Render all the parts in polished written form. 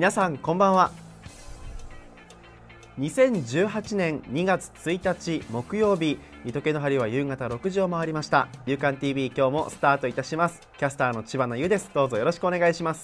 皆さんこんばんは。2018年2月1日木曜日、時計の針は夕方6時を回りました。夕刊 TV 今日もスタートいたします。キャスターの千葉野優です。どうぞよろしくお願いします。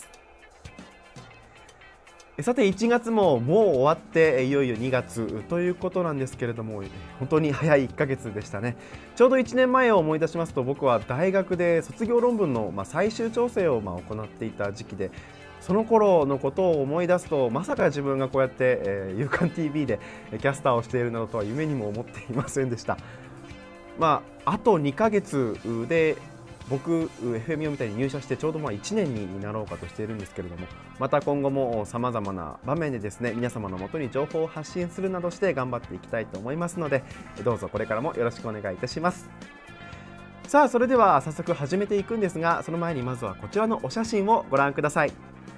さて1月ももう終わっていよいよ2月ということなんですけれども、本当に早い1ヶ月でしたね。ちょうど1年前を思い出しますと、僕は大学で卒業論文の最終調整を行っていた時期で、その頃のことを思い出すと、まさか自分がこうやって夕刊 TV でキャスターをしているなどとは夢にも思っていませんでした。あと2ヶ月で僕 FM 読みたいに入社してちょうど1年になろうかとしているんですけれども、また今後もさまざまな場面でですね、皆様のもとに情報を発信するなどして頑張っていきたいと思いますので、どうぞこれからもよろしくお願いいたします。さあ、それでは早速始めていくんですが、その前にまずはこちらのお写真をご覧ください。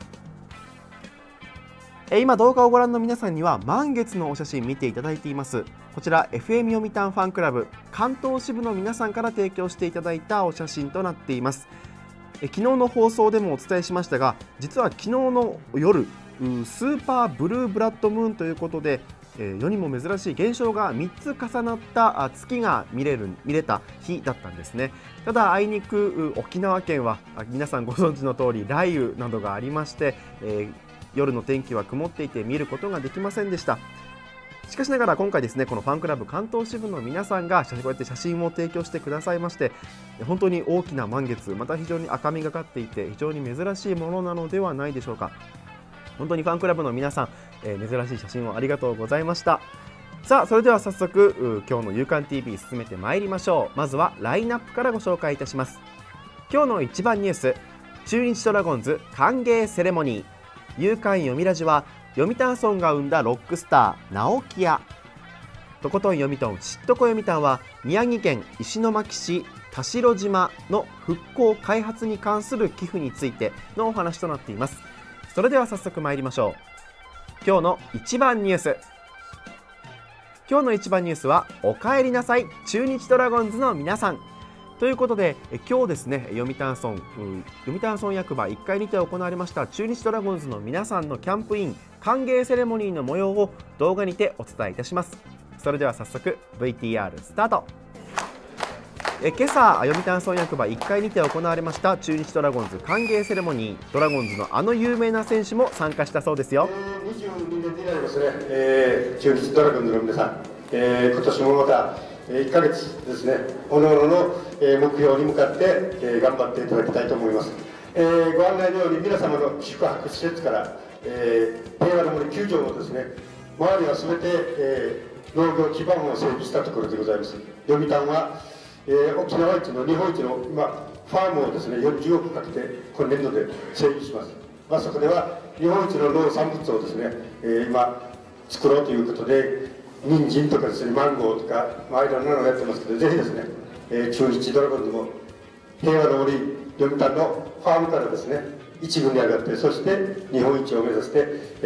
今動画をご覧の皆さんには満月のお写真見ていただいています。こちら FM 読谷ファンクラブ関東支部の皆さんから提供していただいたお写真となっています。昨日の放送でもお伝えしましたが、実は昨日の夜スーパーブルーブラッドムーンということで、世にも珍しい現象が3つ重なった月が見れた日だったんですね。ただあいにく沖縄県は皆さんご存知の通り雷雨などがありまして、夜の天気は曇っていて見ることができませんでした。しかしながら今回ですね、このファンクラブ関東支部の皆さんがこうやって写真を提供してくださいまして、本当に大きな満月、また非常に赤みがかっていて非常に珍しいものなのではないでしょうか。本当にファンクラブの皆さん、珍しい写真をありがとうございました。さあ、それでは早速今日の夕刊 TV 進めてまいりましょう。まずはラインナップからご紹介いたします。今日の一番ニュース、中日ドラゴンズ歓迎セレモニー。夕刊読みラジは読谷村が生んだロックスター直木屋。とことん読みとん知っとこ読谷は宮城県石巻市田代島の復興開発に関する寄付についてのお話となっています。それでは早速参りましょう。今日の一番ニュース。今日の一番ニュースはお帰りなさい中日ドラゴンズの皆さんということで、今日ですね、読谷村役場1階にて行われました中日ドラゴンズの皆さんのキャンプイン歓迎セレモニーの模様を動画にてお伝えいたします。それでは早速 VTR スタート。今朝読谷村役場1階にて行われました中日ドラゴンズ歓迎セレモニー、ドラゴンズのあの有名な選手も参加したそうですよ。 22年になりますね、中日ドラゴンズの皆さん、今年もまた1ヶ月ですね、各々の目標に向かって頑張っていただきたいと思います。ご案内のように皆様の宿泊施設から平和の森球場もですね、周りは全て農業基盤を整備したところでございます。読谷は沖縄一の日本一の今ファームをですね40億かけて今年度で整備します。そこでは日本一の農産物をですね、今作ろうということで、人参とかですね、マンゴーとか、いろんなのをやってますけど、ぜひですね、中日ドラゴンズも平和の森読谷のファームからですね、一軍に上がって、そして日本一を目指して、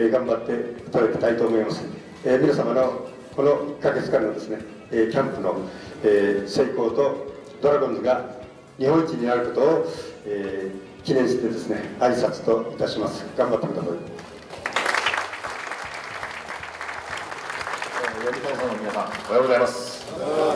頑張っていただきたいと思います。皆様のこの1ヶ月間のですね、キャンプの、成功とドラゴンズが日本一になることを、記念してですね、挨拶といたします。頑張ってください。 読谷村の皆さん、おはようございます。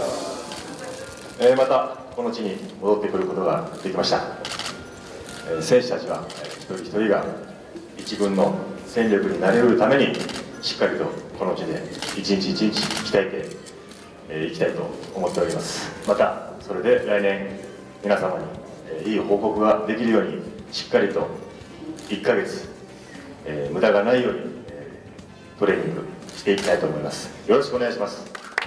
またこの地に戻ってくることができました。選手たちは一人一人が一軍の戦力になれるためにしっかりとこの地で一日一日鍛えていきたいと思っております。またそれで来年皆様にいい報告ができるようにしっかりと1ヶ月無駄がないようにトレーニングしていきたいと思います。よろしくお願いします。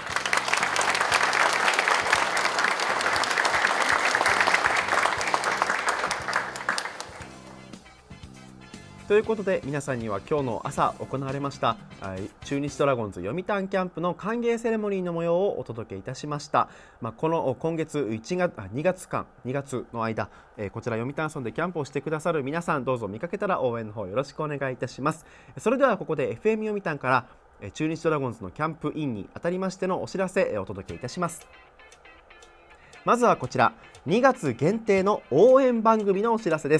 ということで皆さんには今日の朝行われました中日ドラゴンズ読谷キャンプの歓迎セレモニーの模様をお届けいたしました。この今月2月の間、こちら読谷村でキャンプをしてくださる皆さん、どうぞ見かけたら応援の方よろしくお願いいたします。それではここで FM 読谷から中日ドラゴンズのキャンプインにあたりましてのお知らせお届けいたします。まずはこちら2月限定の応援番組のお知らせです。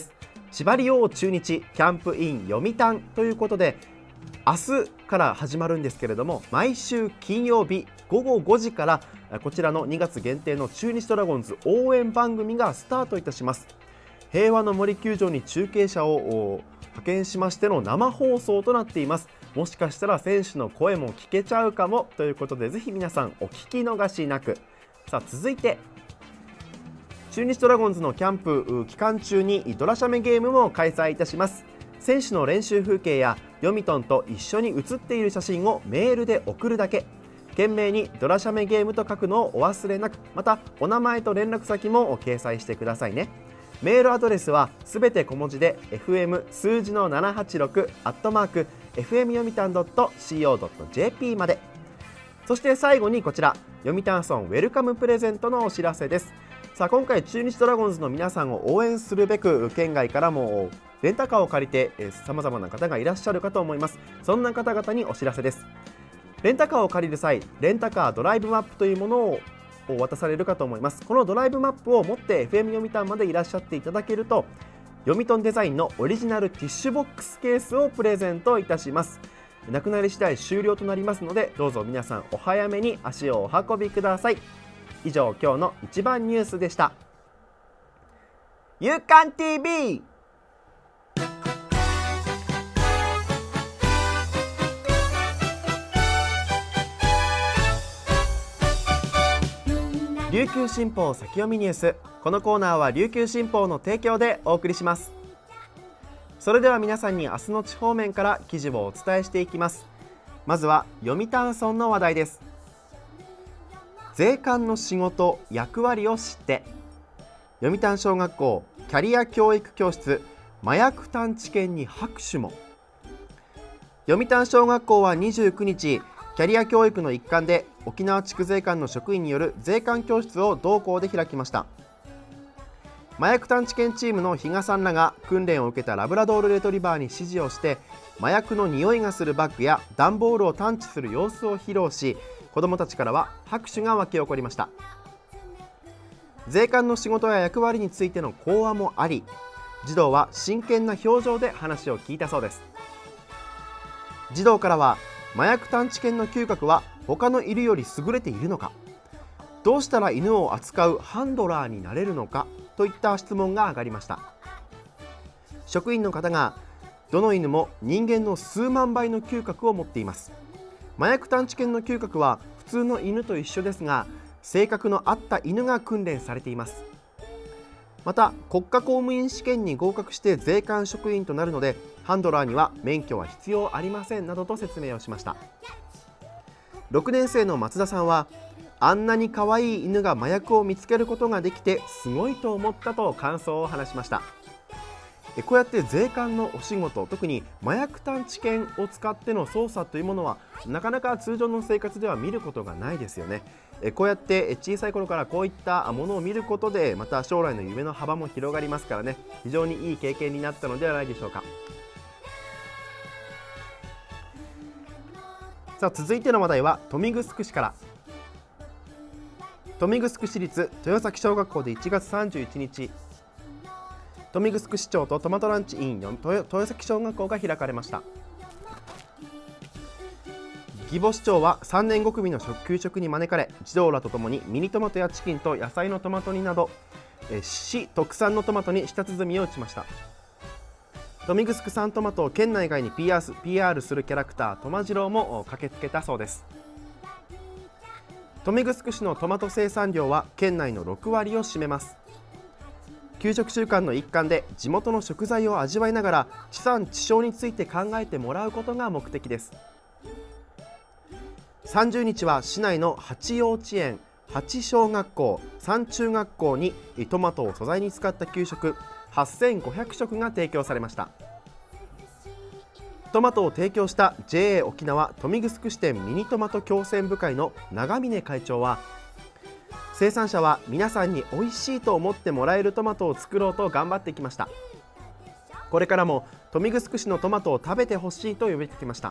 千葉リオ中日キャンプイン読谷ということで、明日から始まるんですけれども、毎週金曜日午後5時からこちらの2月限定の中日ドラゴンズ応援番組がスタートいたします。平和の森球場に中継車を派遣しましての生放送となっています。もしかしたら選手の声も聞けちゃうかもということで、ぜひ皆さんお聞き逃しなく。さあ続いて、中日ドラゴンズのキャンプ期間中にドラシャメゲームも開催いたします。選手の練習風景や読谷と一緒に写っている写真をメールで送るだけ。懸命にドラシャメゲームと書くのをお忘れなく。またお名前と連絡先も掲載してくださいね。メールアドレスはすべて小文字で fm 数字の786 @fm 読谷 .co.jp まで。そして最後にこちら、読谷村ウェルカムプレゼントのお知らせです。さあ今回中日ドラゴンズの皆さんを応援するべく、県外からもレンタカーを借りてさまざまな方がいらっしゃるかと思います。そんな方々にお知らせです。レンタカーを借りる際、レンタカードライブマップというものを渡されるかと思います。このドライブマップを持って FM 読谷までいらっしゃっていただけると、読谷デザインのオリジナルティッシュボックスケースをプレゼントいたします。なくなり次第終了となりますので、どうぞ皆さんお早めに足をお運びください。以上、今日の一番ニュースでした。夕刊 TV。琉球新報先読みニュース。このコーナーは琉球新報の提供でお送りします。それでは皆さんに明日の地方面から記事をお伝えしていきます。まずは読谷村の話題です。税関の仕事役割を知って。読谷小学校キャリア教育教室麻薬探知犬に拍手も。読谷小学校は29日、キャリア教育の一環で沖縄地区税関の職員による税関教室を同校で開きました。麻薬探知犬チームの比嘉さんらが訓練を受けたラブラドールレトリバーに指示をして、麻薬の匂いがするバッグや段ボールを探知する様子を披露し、子どもたちからは拍手が沸き起こりました。税関の仕事や役割についての講話もあり、児童は真剣な表情で話を聞いたそうです。児童からは、麻薬探知犬の嗅覚は他の犬より優れているのか、どうしたら犬を扱うハンドラーになれるのかといった質問が上がりました。職員の方が、どの犬も人間の数万倍の嗅覚を持っています。麻薬探知犬の嗅覚は普通の犬と一緒ですが、性格の合った犬が訓練されています。また国家公務員試験に合格して税関職員となるので、ハンドラーには免許は必要ありませんなどと説明をしました。6年生の松田さんは、あんなに可愛い犬が麻薬を見つけることができてすごいと思ったと感想を話しました。こうやって税関のお仕事、特に麻薬探知犬を使っての捜査というものはなかなか通常の生活では見ることがないですよね。こうやって小さい頃からこういったものを見ることで、また将来の夢の幅も広がりますからね、非常にいい経験になったのではないでしょうか。さあ続いての話題は豊見城市から。豊見城市立豊崎小学校で1月31日、豊見城市長とトマトランチ委員の豊崎小学校が開かれました。義母市長は3年5組の給食に招かれ、児童らとともにミニトマトやチキンと野菜のトマト煮など市特産のトマトに舌鼓を打ちました。豊見城産トマトを県内外に PR するキャラクタートマジローも駆けつけたそうです。豊見城市のトマト生産量は県内の6割を占めます。給食週間の一環で地元の食材を味わいながら地産地消について考えてもらうことが目的です。30日は市内の8幼稚園、8小学校、3中学校にトマトを素材に使った給食8500食が提供されました。トマトを提供した JA 沖縄豊見城支店ミニトマト共選部会の長峰会長は、生産者は皆さんに美味しいと思ってもらえるトマトを作ろうと頑張ってきました。これからも豊見城市のトマトを食べてほしいと呼びかけました。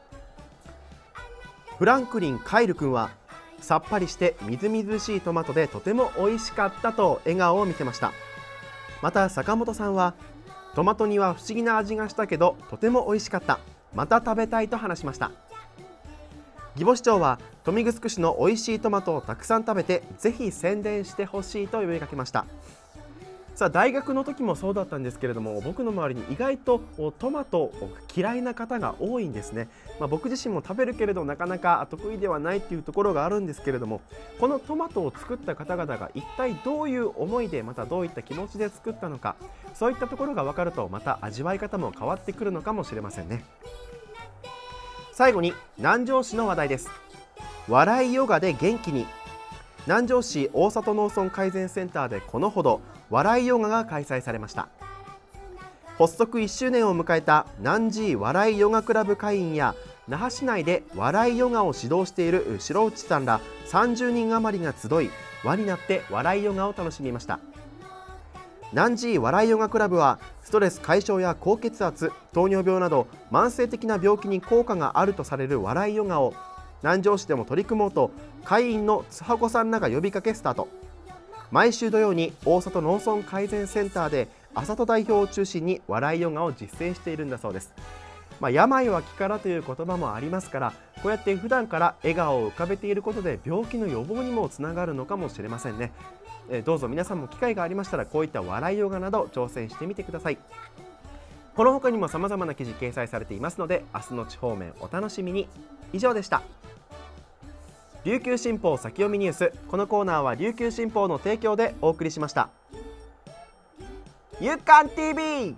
フランクリン・カイル君は、さっぱりしてみずみずしいトマトでとても美味しかったと笑顔を見せました。また坂本さんは、 トマト煮は不思議な味がしたけどとても美味しかった、また食べたいと話しました。義母市長は豊見城市の美味しいトマトをたくさん食べてぜひ宣伝してほしいと呼びかけました。さあ大学の時もそうだったんですけれども、僕の周りに意外とトマト嫌いな方が多いんですね。僕自身も食べるけれどなかなか得意ではないっていうところがあるんですけれども、このトマトを作った方々が一体どういう思いで、またどういった気持ちで作ったのか、そういったところが分かるとまた味わい方も変わってくるのかもしれませんね。最後に南城市の話題です。笑いヨガで元気に。南城市大里農村改善センターでこのほど笑いヨガが開催されました。発足1周年を迎えた南寺笑いヨガクラブ会員や那覇市内で笑いヨガを指導している城内さんら30人余りが集い、輪になって笑いヨガを楽しみました。南寺笑いヨガクラブはストレス解消や高血圧、糖尿病など慢性的な病気に効果があるとされる笑いヨガを南城市でも取り組もうと会員の津波子さんらが呼びかけスタート。毎週土曜に大里農村改善センターであさと代表を中心に笑いヨガを実践しているんだそうです。病は気からという言葉もありますから、こうやって普段から笑顔を浮かべていることで病気の予防にもつながるのかもしれませんね。どうぞ皆さんも機会がありましたらこういった笑いヨガなど挑戦してみてください。この他にも様々な記事掲載されていますので、明日の地方面お楽しみに。以上でした。琉球新報先読みニュース。このコーナーは琉球新報の提供でお送りしました。ゆかん TV。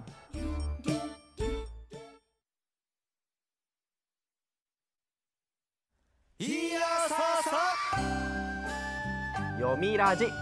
いやささ読みラジ。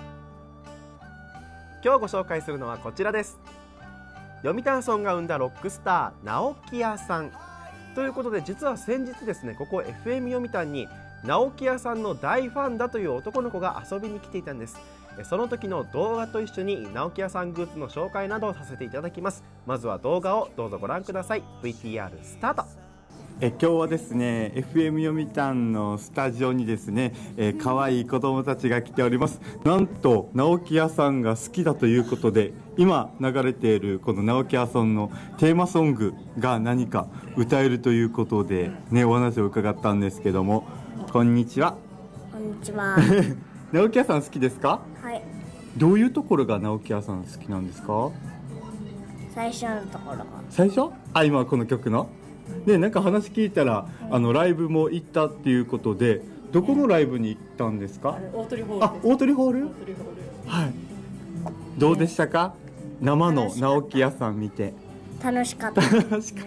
今日ご紹介するのはこちらです。読谷村が生んだロックスター直木屋さんということで、実は先日ですね、ここ FM 読谷に直木屋さんの大ファンだという男の子が遊びに来ていたんです。その時の動画と一緒に直木屋さんグッズの紹介などをさせていただきます。まずは動画をどうぞご覧ください。 VTR スタート。 今日はですね FM 読谷のスタジオにですね、可愛い子供たちが来ております。なんと直木屋さんが好きだということで、今流れているこの直木屋さんのテーマソングが何か歌えるということでね、お話を伺ったんですけども。こんにちは。 こんにちは。 直木屋さん好きですか？ はい。 どういうところが直木屋さん好きなんですか？ 最初のところが。 最初？今この曲の？でなんか話聞いたら、ライブも行ったっていうことで、どこのライブに行ったんですか？ 大鳥ホールです。 大鳥ホール？はい。どうでしたか？生の直木屋さん見て。 楽しかった。 楽しかった。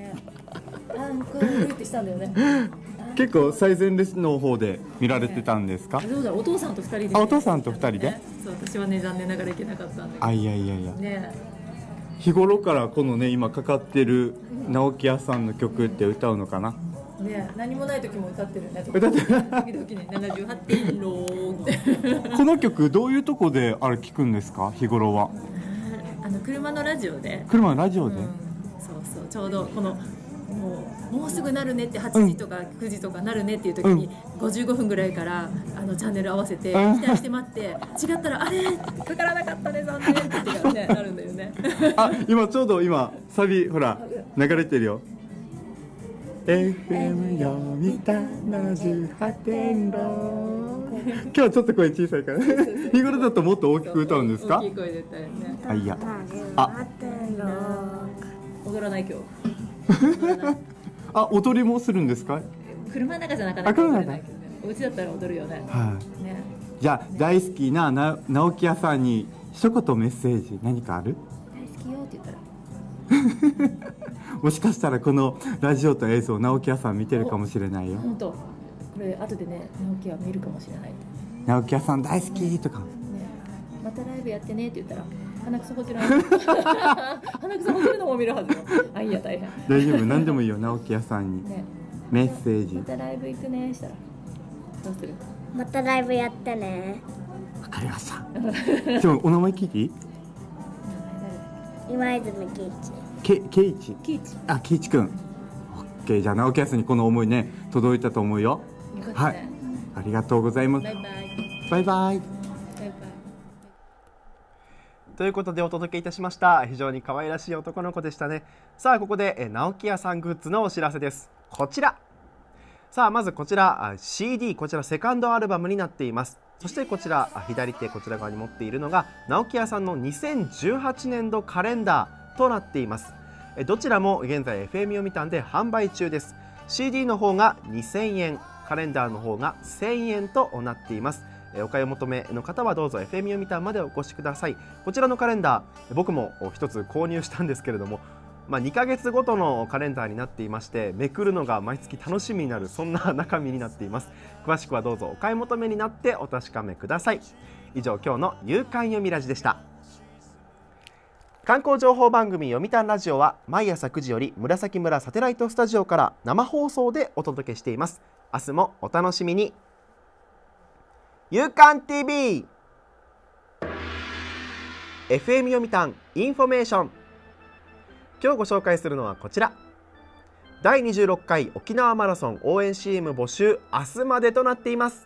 こういうってしたんだよね。 結構最前列の方で見られてたんですか？ そうだ、お父さんと2人で、 お父さんと2人で、 そう、私はね残念ながら行けなかったんだけど。 いやね、 日頃からこのね今かかってる直木屋さんの曲って歌うのかな？ ね、何もない時も歌ってるね。 歌ってる。 時々ね、78.6ってこの曲どういうとこであれ聞くんですか？日頃は車のラジオで。 車のラジオで、 そうそう、ちょうどこのもうすぐなるねって8時とか9時とかなるねっていう時に55分ぐらいからチャンネル合わせて期待して待って、違ったらあれかからなかったね残念って言ってからねなるんだよね。 今ちょうどサビほら流れてるよ。 FM 読みた 78.6。 今日はちょっと声小さいから日頃だともっと大きく歌うんですか？ 大きい声で歌うよね。 いや踊らない今日。 踊りもするんですか？ 車の中じゃなかなか踊れないけどね。お家だったら踊るよね。ね。 じゃあ大好きな直木屋さんに一言メッセージ何かある？ 大好きよって言ったらもしかしたらこのラジオと映像直木屋さん見てるかもしれないよ。 本当。これ後でね直木は見るかもしれない。 直木屋さん大好きとか、 ね、またライブやってねって言ったら鼻くそほじらない鼻くそほじるのも見るはずよ。いや大変。 大丈夫、何でもいいよ。直木屋さんに、ね、メッセージ。 またライブ行くねしたらどうする？ またライブやってね。 わかりました。でもお名前聞いていい？ 今泉圭一。 圭一。圭一くん。オッケー、じゃあ直木屋さんにこの思いね届いたと思うよ。はい、ありがとうございます。バイバイ。バイバイ。 ということでお届けいたしました。非常に可愛らしい男の子でしたね。さあここで直木屋さんグッズのお知らせです。こちら。さあまずこちら CD、 こちらセカンドアルバムになっています。そしてこちら左手こちら側に持っているのが直木屋さんの2018年度カレンダーとなっています。どちらも現在 FM 読谷で販売中です。 CD の方が2000円、カレンダーの方が1000円となっています。お買い求めの方はどうぞ FM 読谷までお越しください。こちらのカレンダー僕も一つ購入したんですけれども、2ヶ月ごとのカレンダーになっていまして、めくるのが毎月楽しみになる、そんな中身になっています。詳しくはどうぞお買い求めになってお確かめください。以上今日の夕刊読みラジでした。観光情報番組読谷ラジオは毎朝9時より紫村サテライトスタジオから生放送でお届けしています。明日もお楽しみに。夕刊 TV FM 読谷インフォメーション。今日ご紹介するのはこちら。第26回沖縄マラソン応援 CM 募集明日までとなっています。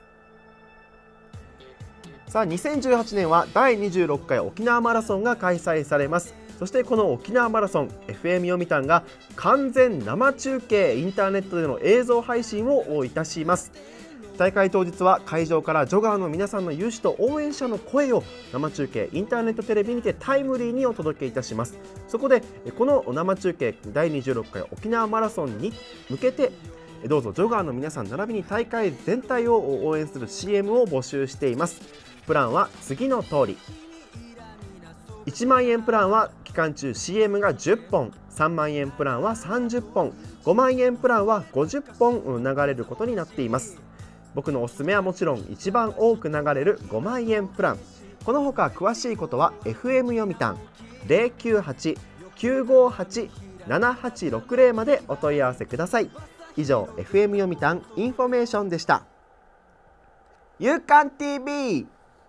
さあ2018年は第26回沖縄マラソンが開催されます。そしてこの沖縄マラソン FM 読谷が完全生中継、インターネットでの映像配信をいたします。大会当日は会場からジョガーの皆さんの勇姿と応援者の声を生中継、インターネットテレビにてタイムリーにお届けいたします。そこでこの生中継第26回沖縄マラソンに向けてどうぞジョガーの皆さん並びに大会全体を応援する CM を募集しています。プランは次の通り。1万円プランは期間中 CM が10本、3万円プランは30本、5万円プランは50本流れることになっています。僕のおすすめはもちろん一番多く流れる5万円プラン。このほか詳しいことは FM 読谷 098-958-7860 までお問い合わせください。以上 FM 読谷インフォメーションでした。夕刊 TV。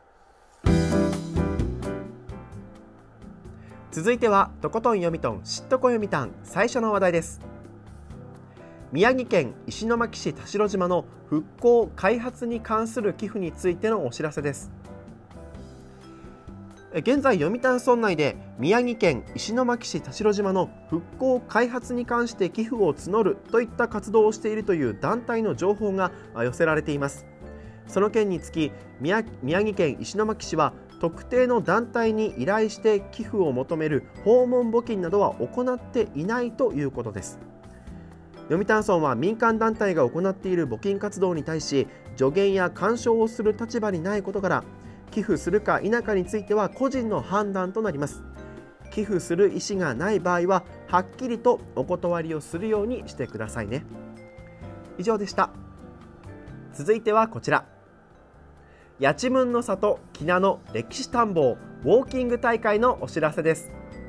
続いてはとことん読みとん知っとこ読谷、最初の話題です。宮城県石巻市田代島の復興開発に関する寄付についてのお知らせです。現在読谷村内で宮城県石巻市田代島の復興開発に関して寄付を募るといった活動をしているという団体の情報が寄せられています。その件につき宮城県石巻市は特定の団体に依頼して寄付を求める訪問募金などは行っていないということです。読谷村は民間団体が行っている募金活動に対し助言や干渉をする立場にないことから、寄付するか否かについては個人の判断となります。寄付する意思がない場合ははっきりとお断りをするようにしてくださいね。以上でした。続いてはこちら。やちむんの里きなの歴史探訪ウォーキング大会のお知らせです。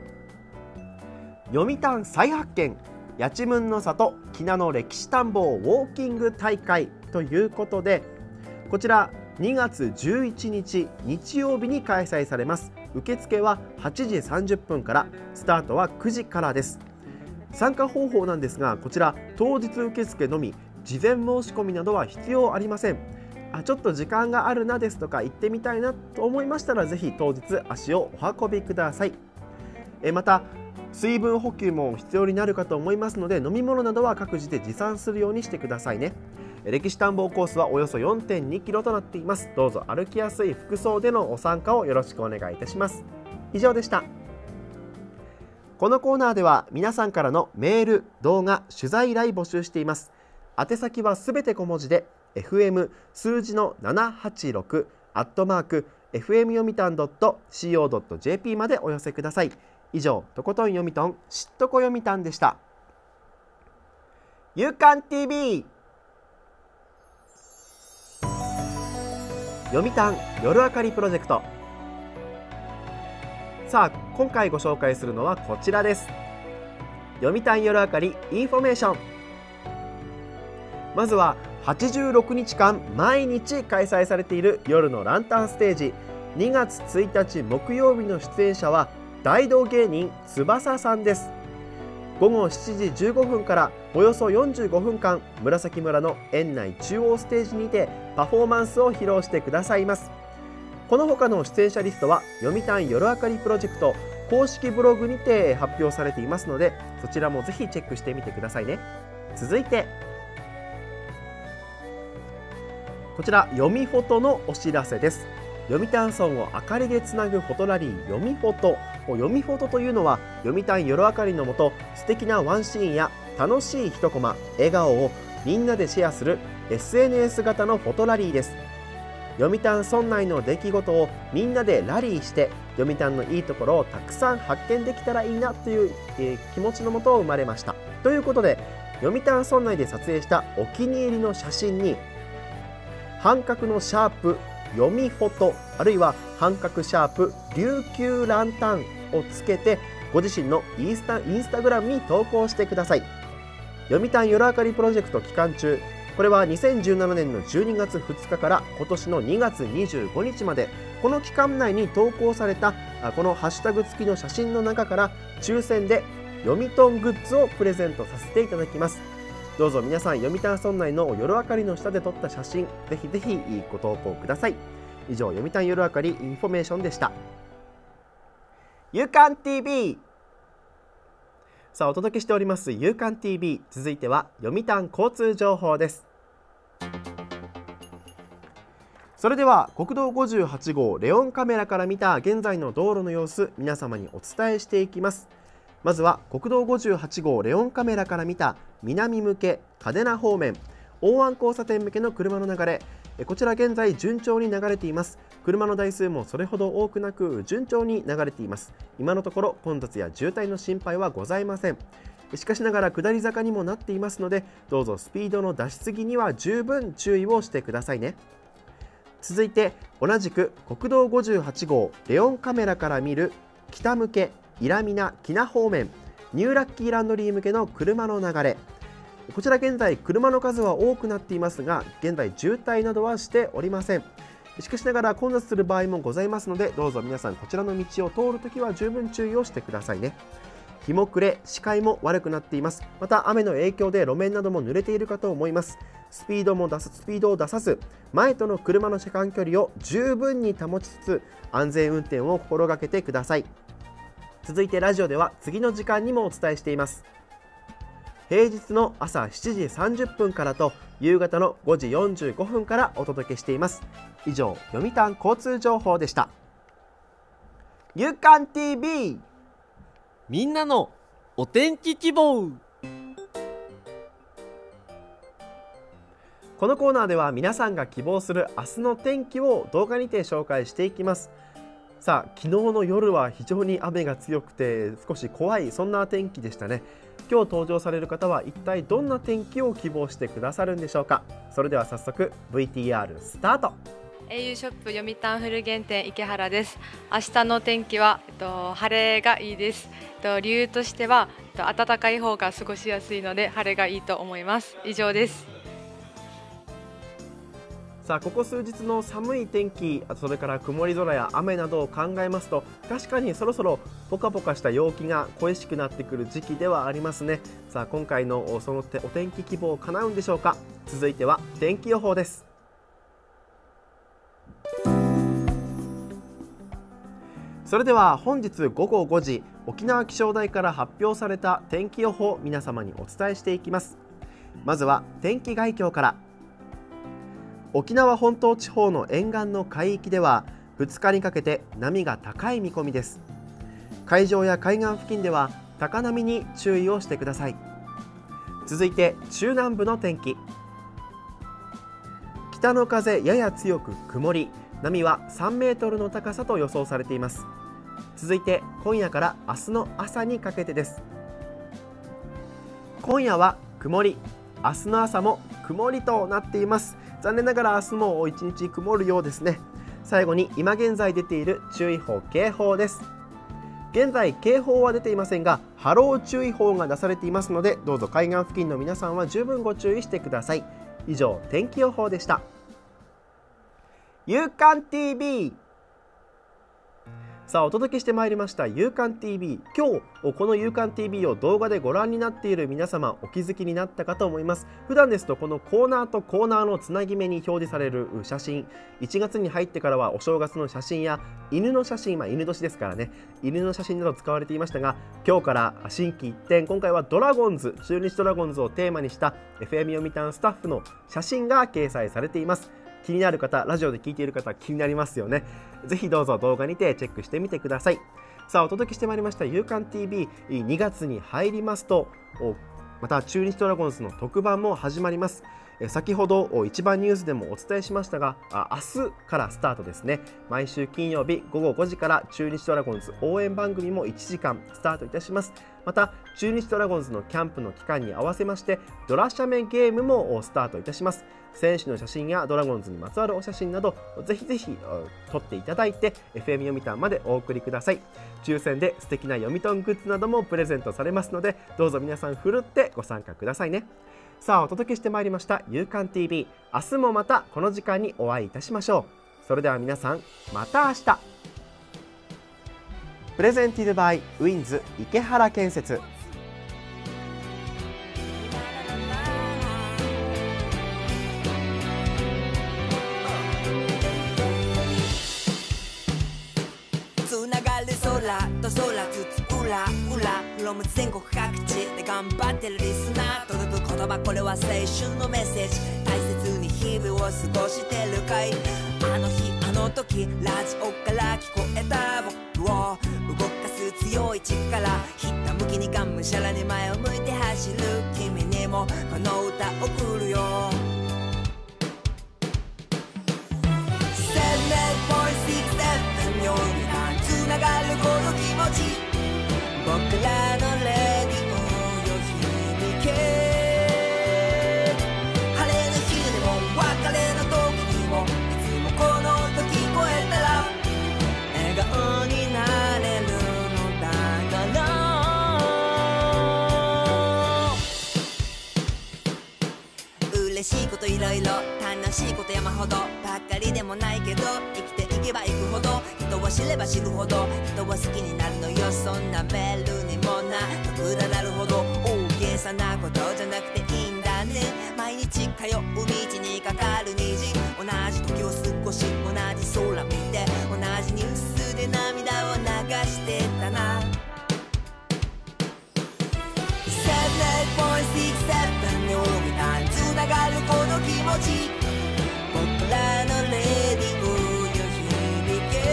読谷再発見やちむんの里きなの歴史探訪ウォーキング大会ということで、こちら2月11日日曜日に開催されます。受付は8時30分からスタートは9時からです。参加方法なんですが、こちら当日受付のみ、事前申し込みなどは必要ありません。ちょっと時間があるなですとか行ってみたいなと思いましたらぜひ当日足をお運びください。また水分補給も必要になるかと思いますので、飲み物などは各自で持参するようにしてくださいね。歴史探訪コースはおよそ 4.2 キロとなっています。どうぞ歩きやすい服装でのご参加をよろしくお願いいたします。以上でした。このコーナーでは皆さんからのメール、動画、取材依頼募集しています。宛先はすべて小文字で FM 数字の786 @fm 読谷 .co.jp までお寄せください。以上、とことん読みとん知っとこ読谷でした。夕刊 TV 読谷夜明かりプロジェクト。さあ今回ご紹介するのはこちらです。読谷夜明かりインフォメーション。まずは86日間毎日開催されている夜のランタンステージ。2月1日木曜日の出演者は大道芸人翼さんです。午後7時15分からおよそ45分間、紫村の園内中央ステージにてパフォーマンスを披露してくださいます。 この他の出演者リストは読谷夜明かりプロジェクト公式ブログにて発表されていますので、そちらもぜひチェックしてみてくださいね。続いてこちら読みフォトのお知らせです。読谷村を明かりでつなぐフォトラリー読みフォト。読みフォトというのは読谷夜明かりのもと素敵なワンシーンや楽しい一コマ、笑顔をみんなでシェアする SNS 型のフォトラリーです。読谷村内の出来事をみんなでラリーして読谷のいいところをたくさん発見できたらいいなという、気持ちのもと生まれました。ということで読谷村内で撮影したお気に入りの写真に半角のシャープ読みフォト、あるいは半角シャープ琉球ランタンをつけてご自身のインスタグラムに投稿してください。読谷夜明かりプロジェクト期間中、これは2017年の12月2日から今年の2月25日まで、この期間内に投稿されたこのハッシュタグ付きの写真の中から抽選で読みとんグッズをプレゼントさせていただきます。どうぞ皆さん、読谷村内の夜明かりの下で撮った写真、ぜひぜひご投稿ください。以上、読谷夜明かりインフォメーションでした。夕刊 TV、 さあお届けしております夕刊 TV、 続いては読谷交通情報です。それでは国道58号レオンカメラから見た現在の道路の様子、皆様にお伝えしていきます。まずは国道58号レオンカメラから見た南向け嘉手納方面大安交差点向けの車の流れ、こちら現在順調に流れています。車の台数もそれほど多くなく順調に流れています。今のところ混雑や渋滞の心配はございません。しかしながら下り坂にもなっていますので、どうぞスピードの出しすぎには十分注意をしてくださいね。続いて同じく国道58号レオンカメラから見る北向け伊良美名喜納方面ニューラッキーランドリー向けの車の流れ、こちら現在車の数は多くなっていますが、現在渋滞などはしておりません。しかしながら混雑する場合もございますので、どうぞ皆さんこちらの道を通るときは十分注意をしてくださいね。日も暮れ、視界も悪くなっています。また雨の影響で路面なども濡れているかと思います。スピードを出さず、前との車の車間距離を十分に保ちつつ安全運転を心がけてください。続いてラジオでは次の時間にもお伝えしています。平日の朝7時30分からと夕方の5時45分からお届けしています。以上、読谷交通情報でした。夕刊 TV、 みんなのお天気希望。 このコーナーでは皆さんが希望する明日の天気を動画にて紹介していきます。さあ、昨日の夜は非常に雨が強くて少し怖い、そんな天気でしたね。今日登場される方は一体どんな天気を希望してくださるんでしょうか。それでは早速 VTR スタート。 au ショップ読谷古源店池原です。明日の天気は、晴れがいいです。理由としては、暖かい方が過ごしやすいので晴れがいいと思います。以上です。 さあ、ここ数日の寒い天気、それから曇り空や雨などを考えますと、確かにそろそろポカポカした陽気が恋しくなってくる時期ではありますね。さあ、今回のそのお天気希望叶うんでしょうか。続いては天気予報です。それでは本日午後5時、沖縄気象台から発表された天気予報を皆様にお伝えしていきます。まずは天気概況から。沖縄本島地方の沿岸の海域では2日にかけて波が高い見込みです。海上や海岸付近では高波に注意をしてください。続いて中南部の天気。北の風やや強く曇り、波は3メートルの高さと予想されています。続いて今夜から明日の朝にかけてです。今夜は曇り、明日の朝も曇りとなっています。残念ながら明日も一日曇るようですね。最後に今現在出ている注意報・警報です。現在警報は出ていませんが、波浪注意報が出されていますので、どうぞ海岸付近の皆さんは十分ご注意してください。以上、天気予報でした。夕刊 TV、 さあお届けしてまいりました夕刊 TV。 今日この夕刊 TV を動画でご覧になっている皆様、お気づきになったかと思います。普段ですとこのコーナーとコーナーのつなぎ目に表示される写真、1月に入ってからはお正月の写真や犬の写真、犬年ですからね、犬の写真など使われていましたが、今日から心機一転、今回はドラゴンズ、中日ドラゴンズをテーマにした FM 読谷スタッフの写真が掲載されています。気になる方、ラジオで聞いている方、気になりますよね。ぜひどうぞ動画にてチェックしてみてください。さあお届けしてまいりました夕刊 TV、 2月に入りますとまた中日ドラゴンズの特番も始まります。先ほど一番ニュースでもお伝えしましたが、明日からスタートですね。毎週金曜日午後5時から中日ドラゴンズ応援番組も1時間スタートいたします。また中日ドラゴンズのキャンプの期間に合わせましてドラシャメゲームもスタートいたします。選手の写真やドラゴンズにまつわるお写真などぜひぜひ撮っていただいて FM 読谷までお送りください。抽選で素敵な読谷グッズなどもプレゼントされますので、どうぞ皆さんふるってご参加くださいね。さあお届けしてまいりました夕刊 TV、 明日もまたこの時間にお会いいたしましょう。それでは皆さんまた明日。プレゼンティドバイウィンズ池原建設。 つながる空と空つつ裏裏ロム全国各地で頑張ってるリスナー、届く言葉これは青春のメッセージ。大切に日々を過ごしてるかい。あの日あの時ラジオから聞こえた僕を動かす強い力、ひったむきにがむしゃらに前を向いて走る君にもこの歌送るよ。ようにつながるこの気持ち、僕らのレディオよ響け。晴れの日でも別れの時にもいつもこの音聞こえたら笑顔になれるのだから。嬉しいこといろいろ楽しいこと山ほどばっかりでもないけど、生きていけばいくほど人を知れば知るほど人を好きになるのよ。そんなメールにもなくだなるほど大げさなことじゃなくていいんだね。毎日通う道にかかる虹、同じ時を過ごし同じ空見て同じニュースで涙を流してたな。7.6を見たつながるこの気持ち、僕らのレディオよ響け。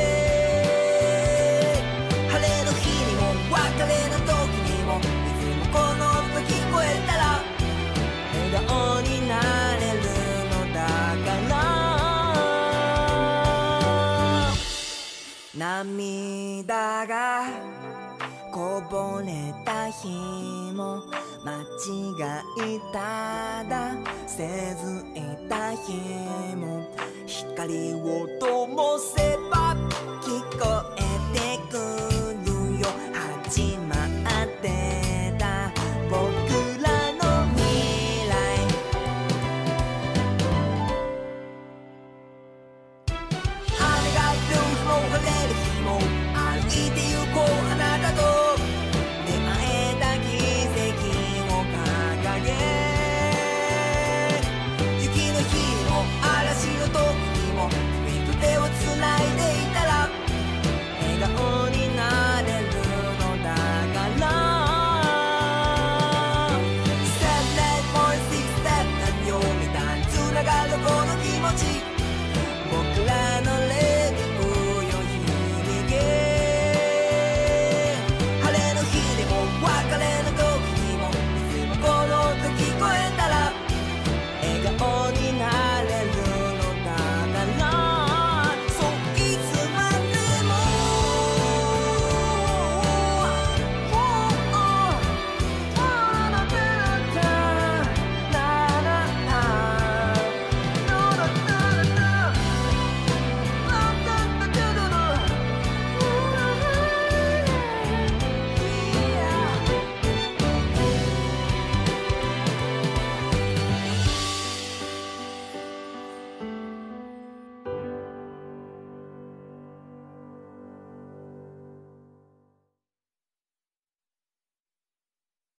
晴れの日にも別れの時にもいつもこの音聞こえたら笑顔になれるのだから。涙がこぼれた日も間違いただせずいた日も光を灯せば聞こえてくるよ。始まってた僕らの未来。雨が降る日も晴れる日も歩いて行こうあなたと出会えた奇跡を掲げ。雪の日にも嵐の時にも君と手をつないでいたら笑顔になれるのだから。7.6 7よみたいにつながるこの気持ち、